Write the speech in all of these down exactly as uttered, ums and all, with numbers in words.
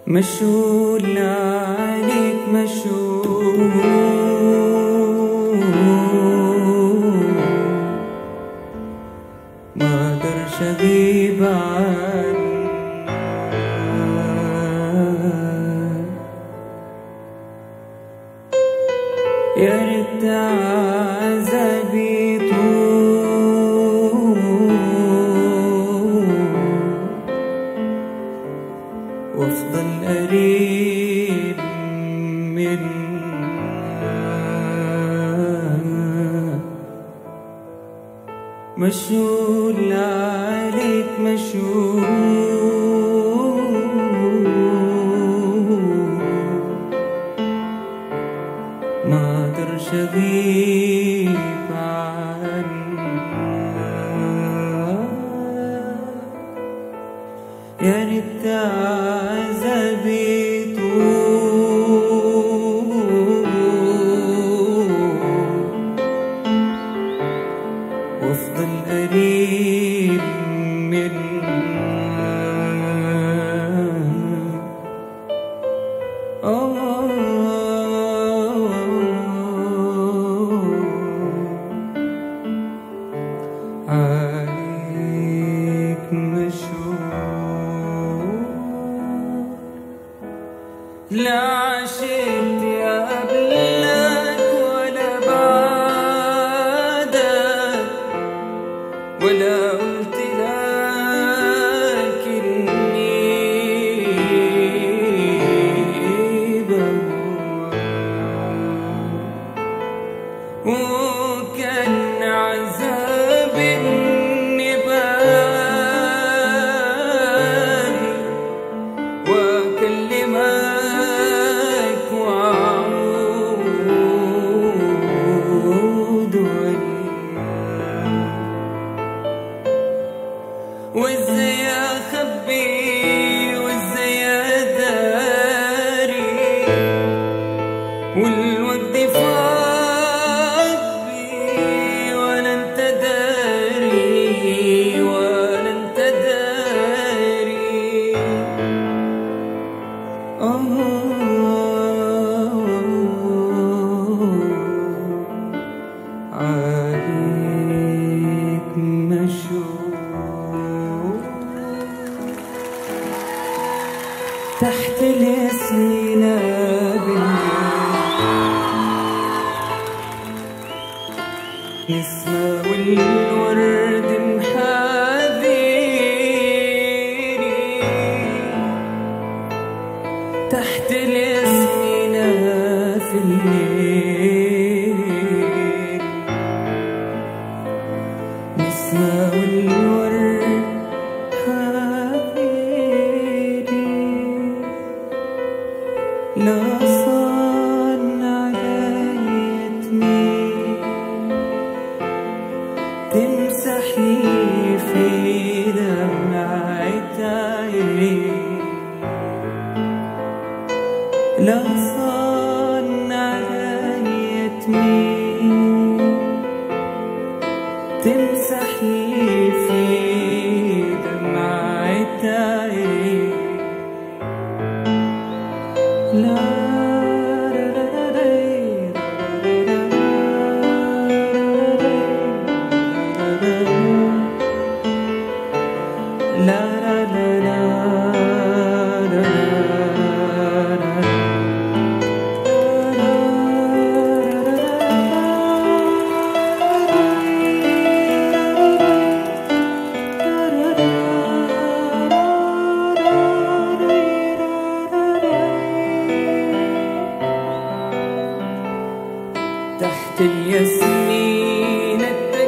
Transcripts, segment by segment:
مشغول عليك مشغول ما اقدرش اغيب عنك يا ريت عذابي طول وافضل قريب منك. مشغول عليك مشغول ما اقدرش اغيب عنك يا ريت عذابي طول وافضل قريب منك. عليك مشغول لا عشت يا قبلك ولا بعدك ولا قلت لك إني بموت وكان عذاب إني باقي وأكلمك وأعود وإزاي أخبي وإزاي أداري والوقت فاض بي ولا أنت داري ولا أنت داري. عليك مشغول تحت الياسمينة نسمة والورد محاذيري تحت الياسمينة في الليل نسمة والورد حبيبي لا صان علي تميل تمسح لي في دمعة عيني لا صان علي تميل تمسح لي في دمعة عيني لا لا لا لا تحت الياسمين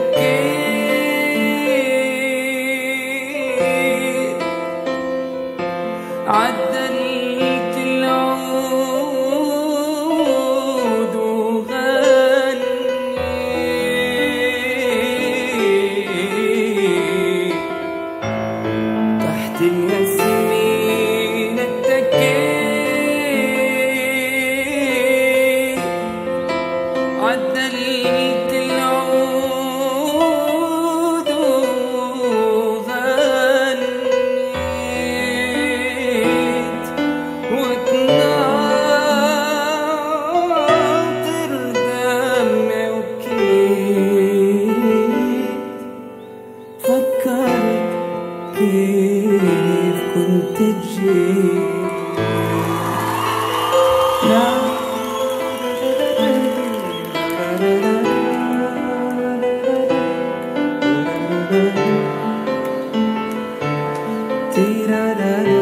اتكيت عدلت العود وغنيت تحت الياسمين اتكيت عدلت العود وغنيت كيف كنت تجي تيرا